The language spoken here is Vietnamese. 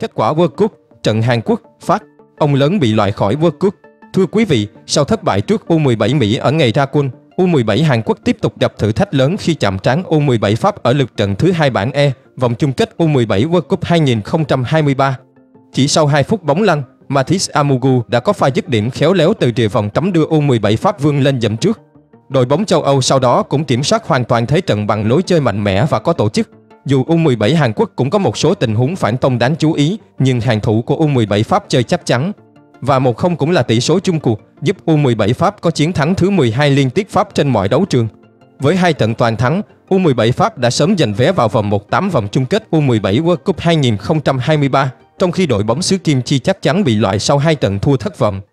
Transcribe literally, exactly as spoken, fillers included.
Kết quả World Cup, trận Hàn Quốc, Pháp, ông lớn bị loại khỏi World Cup. Thưa quý vị, sau thất bại trước U mười bảy Mỹ ở ngày ra quân, U mười bảy Hàn Quốc tiếp tục gặp thử thách lớn khi chạm trán U mười bảy Pháp ở lượt trận thứ hai bảng E, vòng chung kết U mười bảy World Cup hai nghìn không trăm hai mươi ba. Chỉ sau hai phút bóng lăn, Mathis Amougou đã có pha dứt điểm khéo léo từ rìa vòng cấm đưa U mười bảy Pháp vươn lên dẫn trước. Đội bóng châu Âu sau đó cũng kiểm soát hoàn toàn thế trận bằng lối chơi mạnh mẽ và có tổ chức. Dù U mười bảy Hàn Quốc cũng có một số tình huống phản công đáng chú ý, nhưng hàng thủ của U mười bảy Pháp chơi chắc chắn. Và một không cũng là tỷ số chung cuộc, giúp U mười bảy Pháp có chiến thắng thứ mười hai liên tiếp Pháp trên mọi đấu trường. Với hai trận toàn thắng, U mười bảy Pháp đã sớm giành vé vào vòng một tám vòng chung kết U mười bảy World Cup hai nghìn không trăm hai mươi ba, trong khi đội bóng xứ Kim Chi chắc chắn bị loại sau hai trận thua thất vọng.